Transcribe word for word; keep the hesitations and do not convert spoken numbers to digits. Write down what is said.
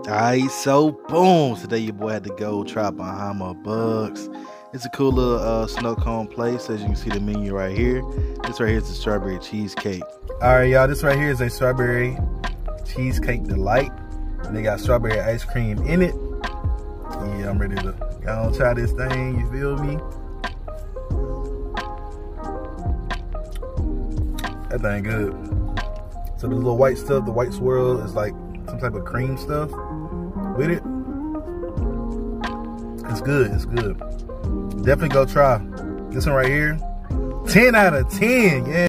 Alright, so boom, today your boy had to go try Bahama Bugs. It's a cool little uh, snow cone place. As you can see the menu right here. This right here is the strawberry cheesecake. Alright y'all, this right here is a strawberry cheesecake delight. And they got strawberry ice cream in it. Yeah, I'm ready to go on try this thing, you feel me? That thing good. So the little white stuff, the white swirl is like some type of cream stuff with it. It's good, it's good. Definitely go try this one right here. ten out of ten, yeah.